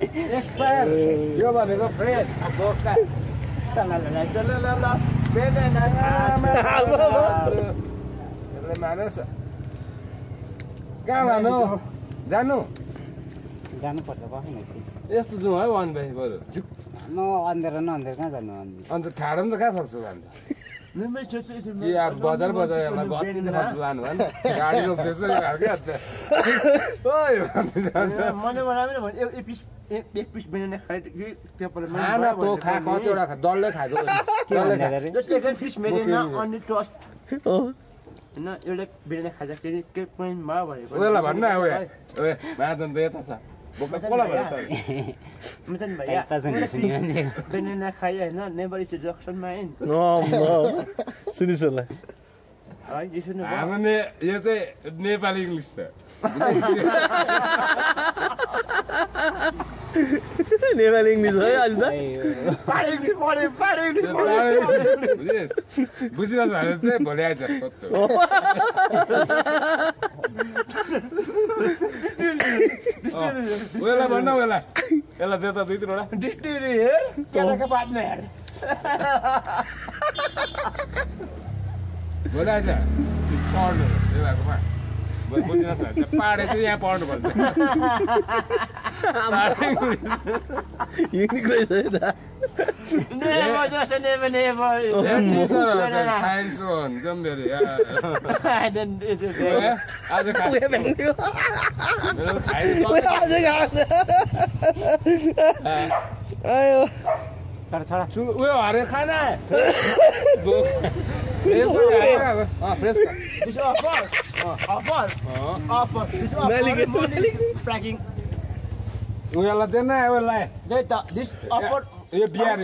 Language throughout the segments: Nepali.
एक्सपायर यो भनेको फ्रेस बोका मानस कहाँ लानु जानु जानुपर्छ बस्नु यस्तो जाउँ है वान भाइ बरु म अन्धेर कहाँ जानु अन्त ठाडो पनि त कहाँ सक्छु अन्त कि अब बजार बजारलाई गति खर्च लानु भएन गाडी रोक्दैछ यो खालकै खाना तँ खा कतिवटा खा डल्लै खाएको उयोलाई भन्न महाजन त यता छ बोक्न कसलाई बेनेना खाइ होइन नेभर इज जक्सनमा आइन सुनिसहरूलाई हाम्रो यो चाहिँ नेपाली इङ्ग्लिस छ नेपाली इङ्ग्लिस है आज त बुझिरहेको भने चाहिँ भोलि आइज उयोलाई भन्न उयोलाई यसलाई त्यो त दुई तिनवटा भोलि आइज पढ्नु त्यो भएकोमा बुझिनुहोस् न पाडे चाहिँ यहाँ पढ्नुपर्छ युनिक रहेछ है त साइन्स हो जम्बेरी आज उयो हरे खाना उयोलाई दिएन उसलाई यो बिहार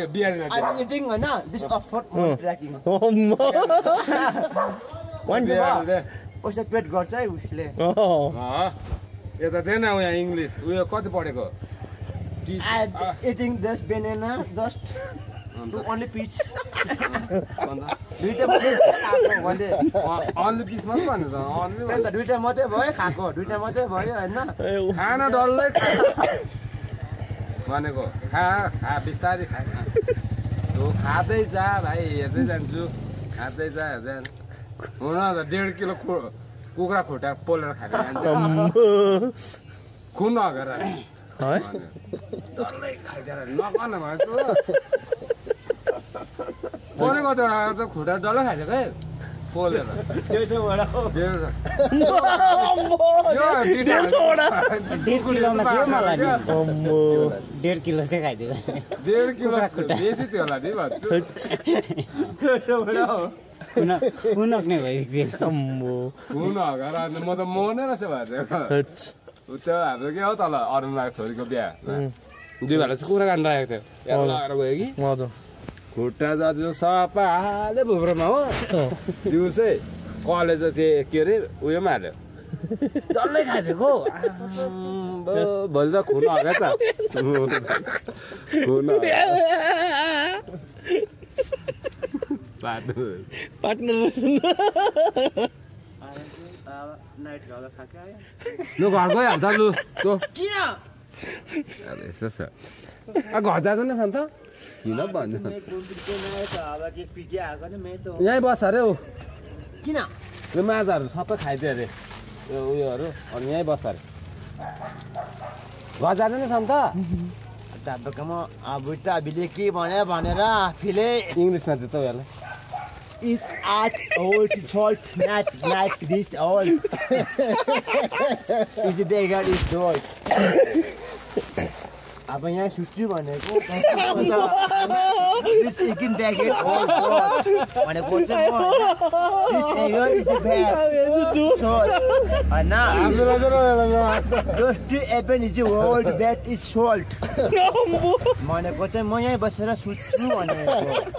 पैसा पेड गर्छ है उसले यता थिएन उयो इङ्ग्लिस उयो कति पढेको eating this banana just to only piece दुईटा अन्ली पिस मात्रै भन्नु त अन्ली दुईटा मात्रै भयो खाएको दुईटा मात्रै भयो होइन खाना डल्लै भनेको खा खा बिस्तारै खा तँ खाँदै जा भाइ हेर्दै जान्छु खाँदै जा हेर्दै हुन त 1.5 किलो कुखुरा खुट्टा पोलेर खाएर जान्छ खुन नगेर डल्लै खाइदिएर नगर्न भन्छु पोले कतिवटा खुट्टा डल्लै खाइदिएको है पोलेर 1.5 किलो चाहिँ खाइदियो 1.5 किलो बेसी थियो होला नि भन्छु उनक्ने भयो खुन हगेर म त मर्ने रहेछ भइदिएको त्यो हाम्रो के हो तल अरुणको छोरीको बिहा दुई भाइलाई चाहिँ कुरा काट्न राखेको थियो लगाएर गयो कि खुट्टा जति सपाले भुप्रोमा हो दिउँसै कलेज त्यो के अरे उयोमा हाल्यो डल्लै खाइदिएको भोलि त खुन हग्यो त खुन पार्टनर लु घर गइहाल्छ लु यसो छ घर जाँदैन छ नि त किन भन्नु यहीँ बस्छ अरे हौ किन यो माछाहरू सबै खाइदियो अरे यो उयोहरू अनि यहीँ बस्छ अरे घर जाँदैन छ नि त तपाईँकोमा बुट्टा अभिले के भन्यो भनेर आफूले इङ्ग्लिसमा दियो त उयोलाई is at old salt not this old is the beggar is old अब यहाँ सुच्छु भनेको this chicken packet old भनेको चाहिँ this beggar is the bag salt हैन just to happen is the old that is salt भनेको चाहिँ म यहाँ बसेर सुच्छु भनेको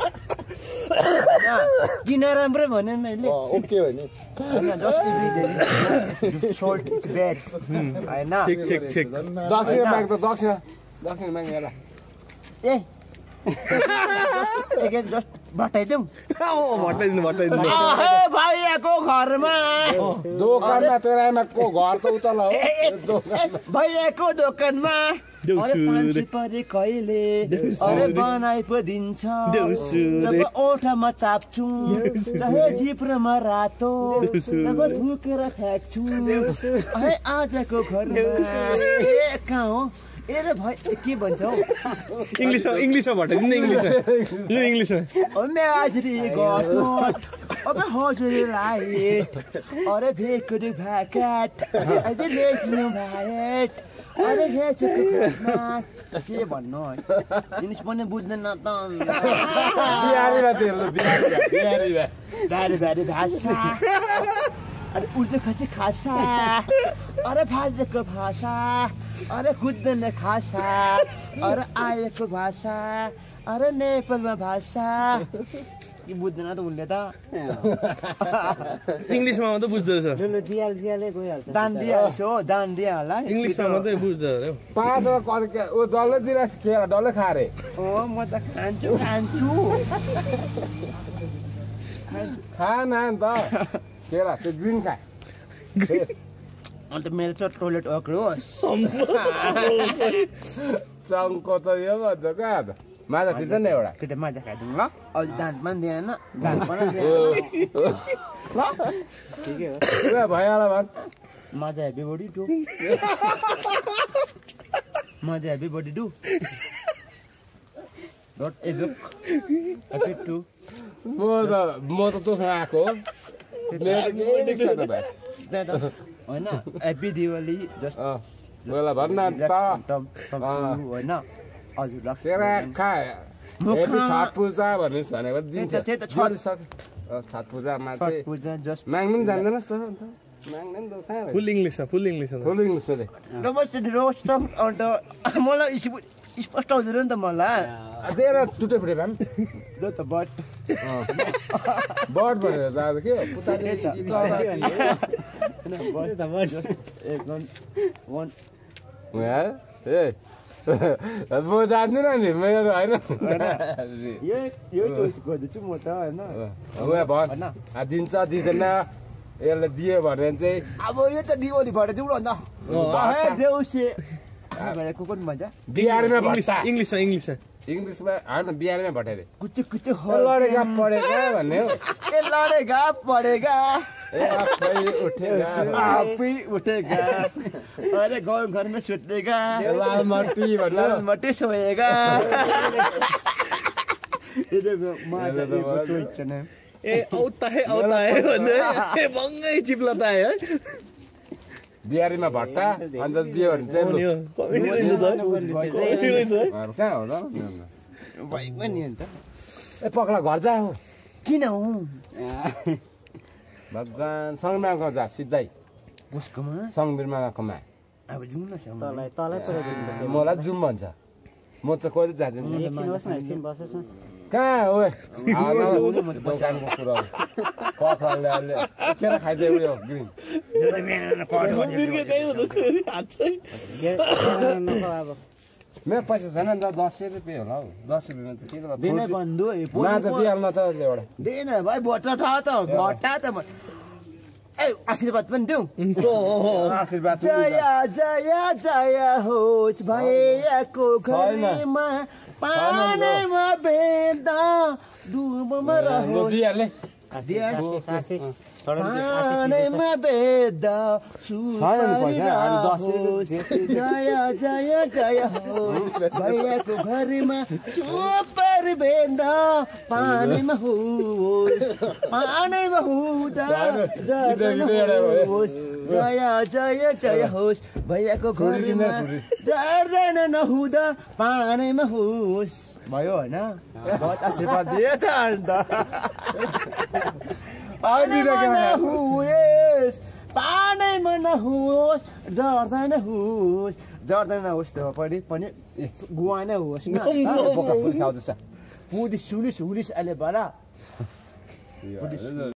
किन राम्रो भने मैले ओके हो नि शॉर्ट बेड हैन ठीक दक्षिण माग त दक्षिण माग हेर ए again just भटाइदिउँ भटाइदिनु भैयाको घरमा दोकानमा तेरो आमाको घर त उतल हो भैयाको दोकानमा अरे परे कहिले अरे बनाइ पो दिन्छ जब ओठमा चाप्छु रहे जिब्रोमा रातो जब धुकेर फ्याँक्छु है आजको घरमा कहाँ हो ए रे भाइ के भन्छ हौ इङ्ग्लिसमा भटाइदिनु इङ्ग्लिसमा म्याजरी गयो अब हजुर राई अरे भेकुरी भ्याकेट अझै लेख्नु भ्याट अरे हेचको के भन्नु इङ्ग्लिस पनि बुझ्दैन त बिहारी भाषा अरे उर्दू खसी खासा अरे भाजको भाषा अरे कुद्दैन खासा अरे आएको भाषा अरे नेपालमा भाषा के बुझ्दैन त उनले त इङ्ग्लिसमा मात्रै बुझ्दो रहेछ दियाले गइहाल्छ दान दिइहाल्छु हो दान दिइहाल्ला इङ्ग्लिसमा मात्रै बुझ्दो अरे पाँच ऊ डल्लै दिइरहेको खेर डल्लै खा रे म त खान्छु खा न त केरा त्यो ग्रिन खा अन्त मेरो चाहिँ टोइलेट अक्रोस् चङ्को त यो भन्छ कहाँ त माजा ठिक नि एउटा त्यो माजा खाइदिउँ ल अझ दान पनि दिएन दान पनि दिएन ल ठिकै हो पुरा भइहाल्यो भन् मजा हेभी बडी डु मजा हेभी बडी डु डट एभक एफिट टु म त तँसँग आएको हो होइन हेप्पी दिवाली जस्ट मलाई भन्न त होइन हजुर तेरा खा हेपी छठ पूजा भन्नुहोस् भनेको दिन्छ त्यही त छठ छठ पूजामा चाहिँ पूजा जस्ट माग्नु पनि जान्दैनस् त अन्त माग्दैन त कहाँ फुल इङ्ग्लिसमा फुल इङ्ग्लिस रोस्ट अन्त मलाई स्पष्ट हुँदैन नि त मलाई तेरो टुटे फुटे भए त बट बट भनेर त अब के हो पुताले ए म जान्दिनँ नि मेरो होइन म त होइन भन् दिन्छ दिँदैन यसले दियो भने चाहिँ अब यो त दिवाली भएर जाउँ न अन्त देउसे को पनि भन्छ बिहारमा इङ्ग्लिसमा इङ्ग्लिसमा होइन बिहारमा भटाइदिए कुच्चु कुच्चु लडेगा पढेगा भन्ने हो ए लडेगा पढेगा आफै उठेगा अरे गाउँ घरमा सुतेगा लाल मट्टी लाल मट्टी सोएगा ए औता है भन्दै भङ्गै चिप्ला त है बिहारीमा भट्टा अन्त दियो भने चाहिँ कहाँ हो त ए पक्ला घर जा हो किन हो भगवान् सङ्गमाको जा सिधै उसकोमा सङ्गबिरमाकोमा अब जाउँ न तलै मलाई जुम भन्छ म त कहिले जाँदैन कहाँ हो दोकानको कुरा पक्राले के खाइदियो उयो ग्रिन मेरो पैसा छैन नि त 10 रुपियाँ होला हौ 10 रुपियाँमा त के गर्नु बन्धु माछा दिइहाल्न त एउटा दिएन भाइ भट्टा त ए आशीर्वाद पनि देऊ आशीर्वाद जय जय जय होस् भैयाको घरमा पानीमा बेदा डुबमा रहोस् पानीमा बेदा जय जय जय होस् भैयाको घरमा सुपर बेदा पानीमा होस् पानीमा हुँदा होस् जय जय जय होस् भैयाको घरमा जर्दैन नहुँदा पानीमा होस् भयो होइन बहुत आशीर्वाद दियो त अन्त पानीमा नहोस् जर्दैन होस् त पनि गुवा नै होस् न पुलिस सुलिस अहिले बडा